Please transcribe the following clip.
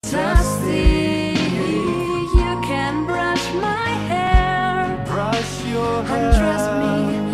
Dusty, you can brush my hair, Brush your hair. undress me.